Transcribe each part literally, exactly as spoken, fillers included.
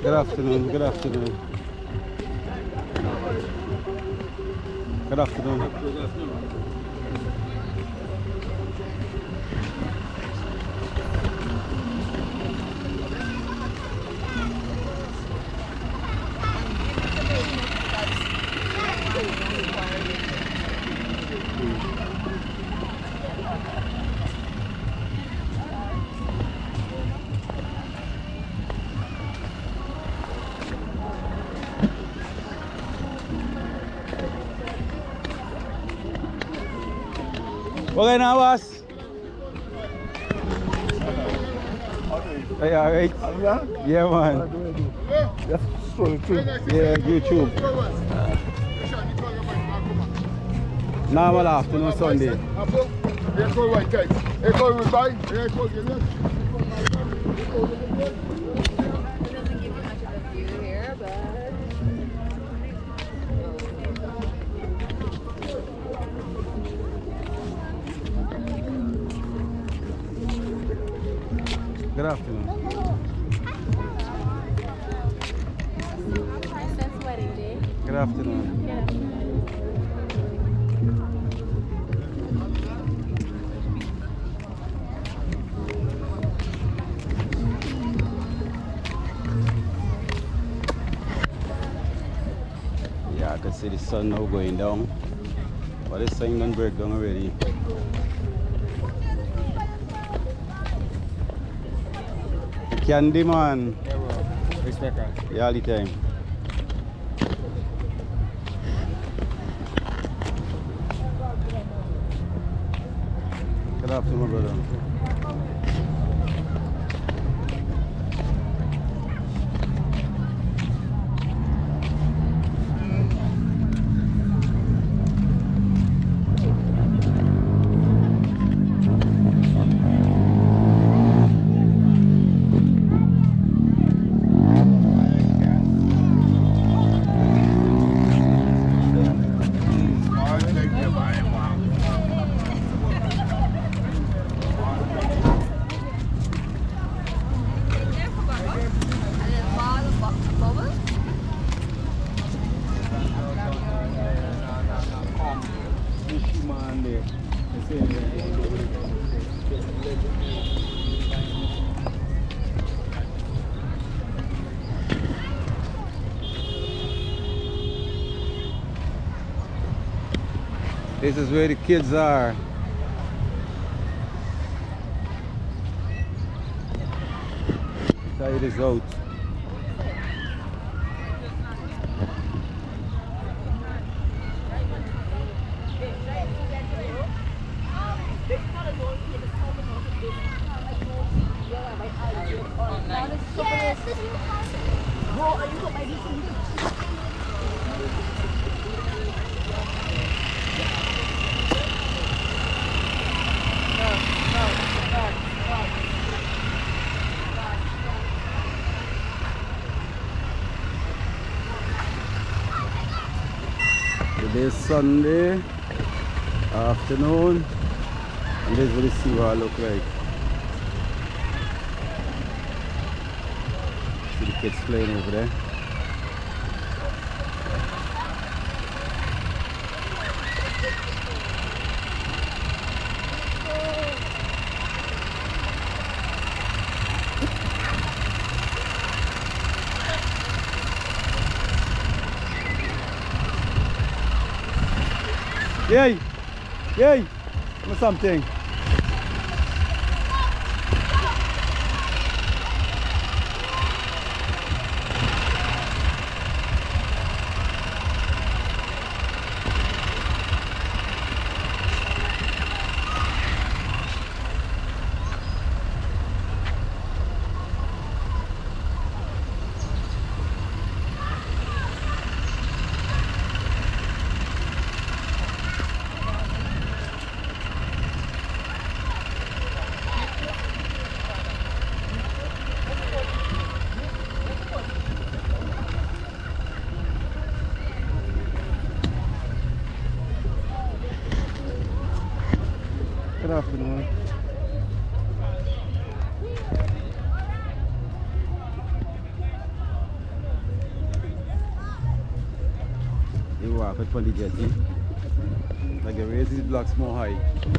Good afternoon, good afternoon. Good afternoon. Okay na, boss. Hey, alright. Yeah, man. Yeah, YouTube. Normal afternoon Sunday. Good afternoon. Good afternoon. Yeah, I can see the sun now going down, but the sun done break down already. Candy man. Yeah, bro. Respect her. Yeah, all the time. Good afternoon, brother. This is where the kids are. Tide is out. Today is Sunday afternoon, and this is what the seawall look like. See the kids playing over there. Yay! Yay! What's something? Good afternoon. we walk upon the jetty. Like they raise these blocks more high.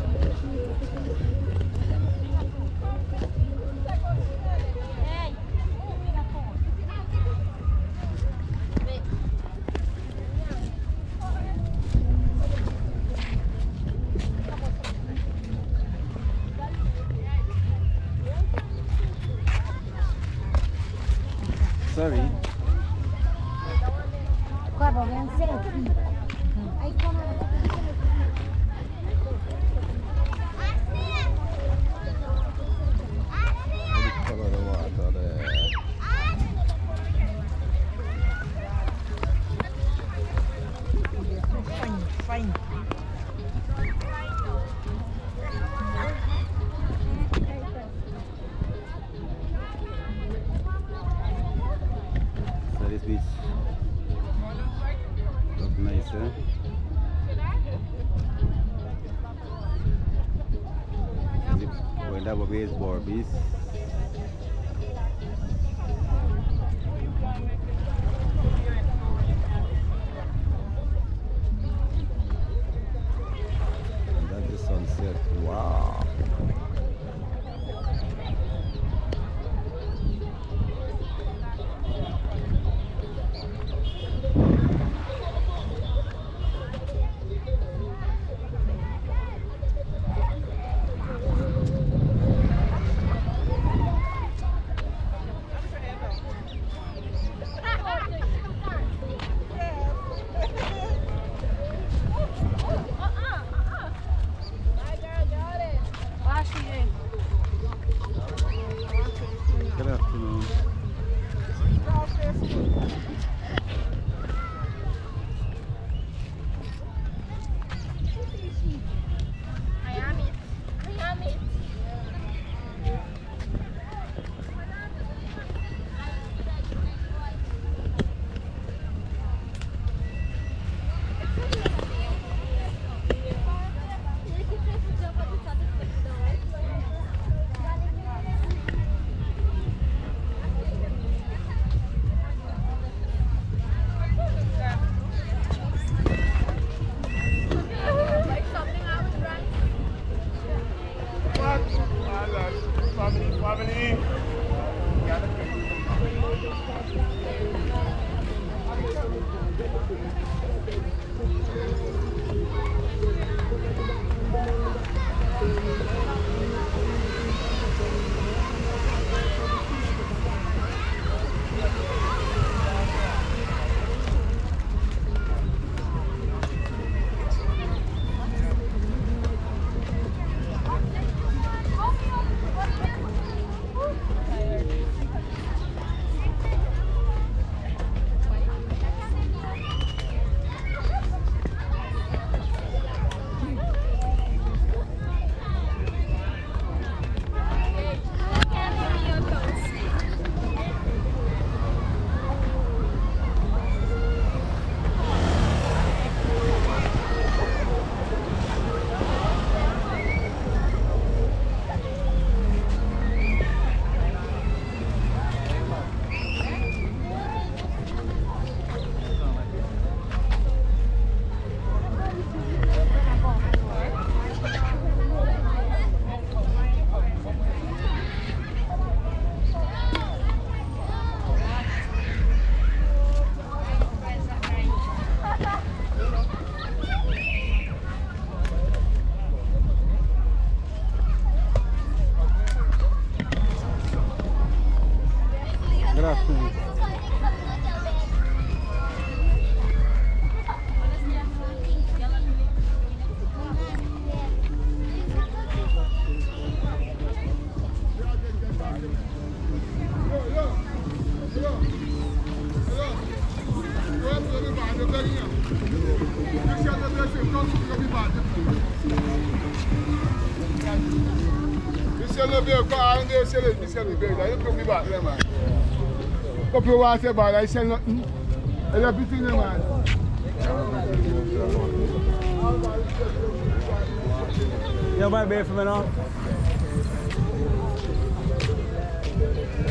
Sorry. Guarda, che è un selfie. Hai Color the water there. fine, fine. So this beach look nice, eh? Going down a baseball beach. And that's the sunset. Wow. Good afternoon. Family, family. Good afternoon. Up your water bottle, I sell nothing. I love everything, man. You might be for me now.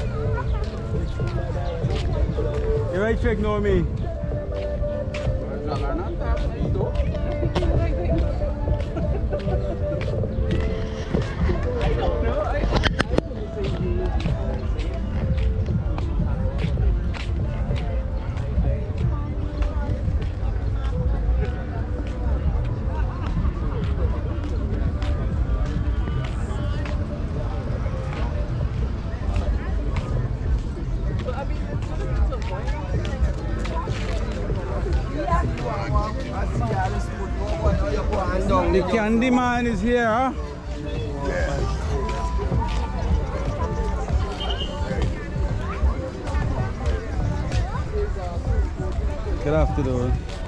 You right trick know me. The candy man is here, huh? Good afternoon.